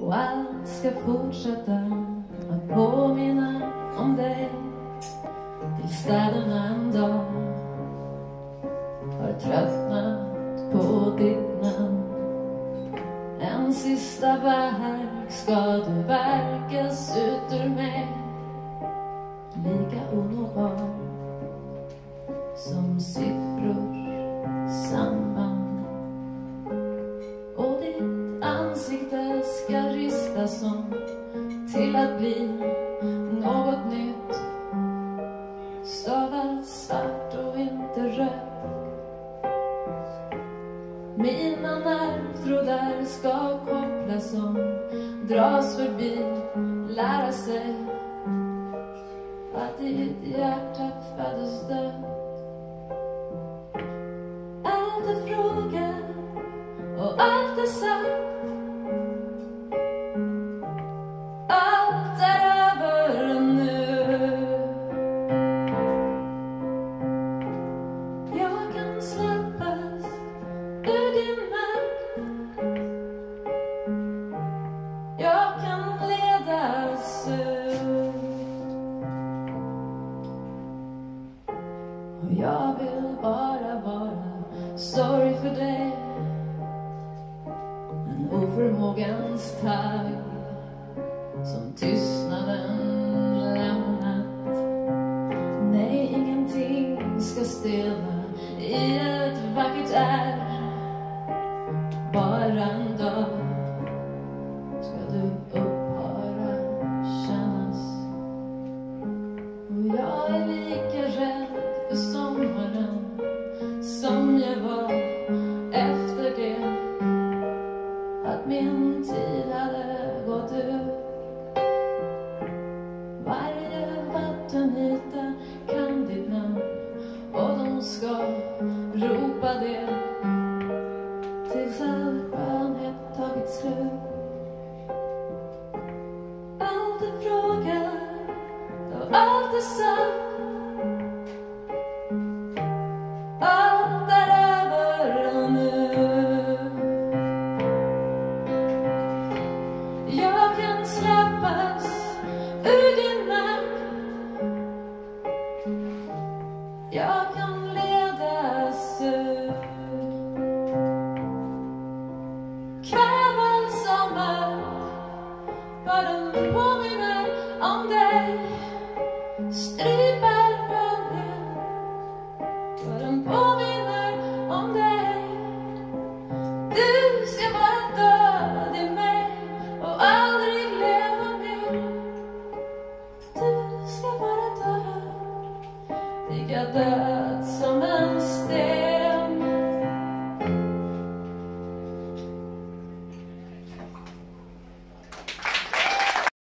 Och allt ska fortsätta att påminna om dig, till städerna en dag har tröttnat på ditt namn. En sista verk ska du verkas ut ur mig, lika onåbar som siffror samband. Och ditt ansikte ska ristas om till att bli något nytt, stavat svart och inte rött. Mina nervtrådar ska kopplas om, dras förbi, lära sig att i ditt hjärta föddes död. Allt är fråga och allt är sant. Allt är över nu. Jag kan släppas ur din makt. Jag kan ledas ut. Och jag vill bara vara sorg för dig, en oförmågans tagg som tystnaden lämnat. Nej, ingenting ska stilla i ett vackert är. Bara en dag ska du upphöra kännas. Och jag är lika rädd för sommaren som jag var efter det att min tid hade gått ut. Varje vattenyta kan ditt namn, och de ska ropa det tills all skönhet tagit slut. Allt är fråga och allt är sant. Allt är över nu. Jag kan släppas ur din makt. Jag kan ledas ut. Kvävelsommer, vad den påminner om dig. Stryper skönhet, vad den påminner om dig. Du ska vara död i mig och aldrig leva mer. Du ska vara död, lika död som